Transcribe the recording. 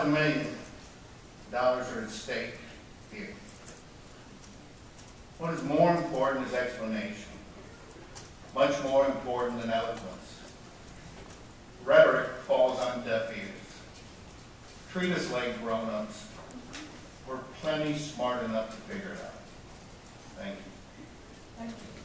$500,000 are at stake here. What is more important is explanation, much more important than eloquence. Rhetoric falls on deaf ears. Treat us like grown-ups. We're plenty smart enough to figure it out. Thank you. Thank you.